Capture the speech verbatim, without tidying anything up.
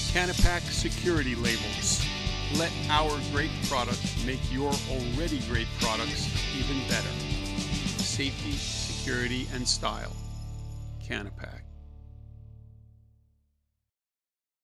Canapac security labels. Let our great products make your already great products even better. Safety, security, and style. Canapac.